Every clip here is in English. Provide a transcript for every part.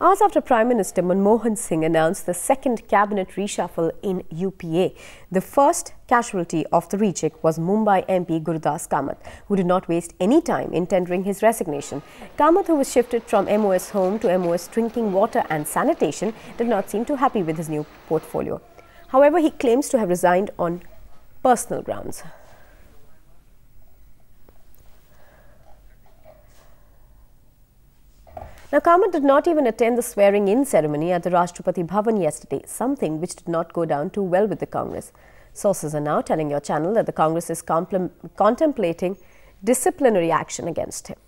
Hours after Prime Minister Manmohan Singh announced the second cabinet reshuffle in UPA, the first casualty of the recheck was Mumbai MP Gurudas Kamath, who did not waste any time in tendering his resignation. Kamath, who was shifted from MOS Home to MOS Drinking Water and Sanitation, did not seem too happy with his new portfolio. However, he claims to have resigned on personal grounds. Now, Kamath did not even attend the swearing-in ceremony at the Rashtrapati Bhavan yesterday, something which did not go down too well with the Congress. Sources are now telling your channel that the Congress is contemplating disciplinary action against him.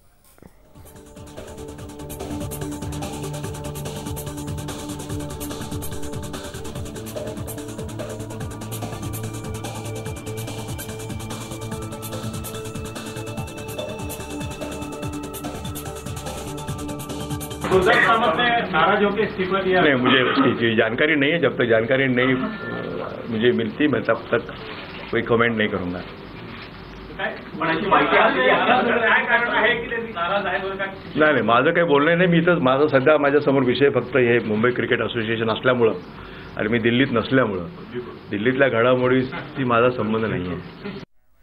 नहीं, मुझे उसकी जानकारी नहीं है। जब तक जानकारी नहीं मुझे मिलती मैं तब तक कोई कमेंट नहीं करूंगा। नाही, माझं काही बोलणं नाही। मी तर माझं सध्या माझ्यासमोर विषय फक्त हे मुंबई क्रिकेट असोसिएशन असल्यामुळं आणि मी दिल्लीत नसल्यामुळं दिल्लीतल्या घडामोडीशी माझा संबंध नाही आहे।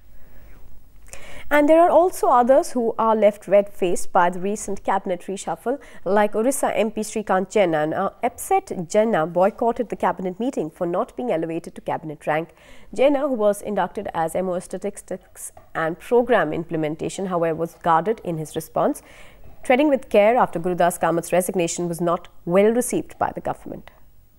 And there are also others who are left red-faced by the recent cabinet reshuffle, like Orissa MP Srikant Jaina. Now, upset Jaina boycotted the cabinet meeting for not being elevated to cabinet rank. Jaina, who was inducted as MOS Statistics and Program Implementation, however, was guarded in his response. Treading with care after Gurudas Kamath's resignation was not well received by the government.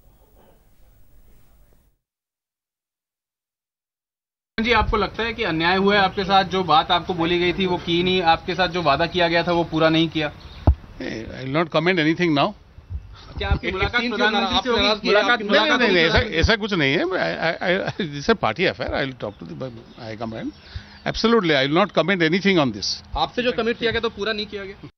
जी, आपको लगता है कि अन्याय हुआ है आपके साथ? जो बात आपको बोली गई थी वो की नहीं, आपके साथ जो वादा किया गया था वो पूरा नहीं किया? I will not comment anything now. क्या आपकी मुलाकात प्रधानमंत्री से होगी? नहीं, ऐसा कुछ नहीं है। This is party affair. I will talk to the high command. Absolutely I will not comment anything on this. आपसे जो कमिट किया गया तो पूरा नहीं किया गया?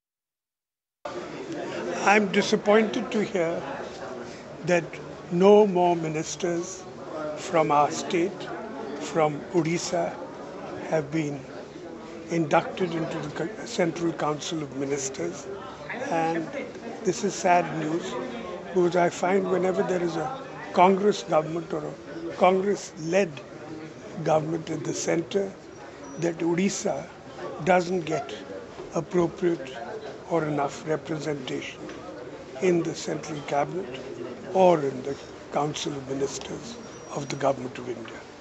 I am disappointed to hear that no more ministers from our state, from Odisha, have been inducted into the Central Council of Ministers, and this is sad news because I find whenever there is a Congress government or a Congress-led government at the center, that Odisha doesn't get appropriate or enough representation in the Central Cabinet or in the Council of Ministers of the Government of India.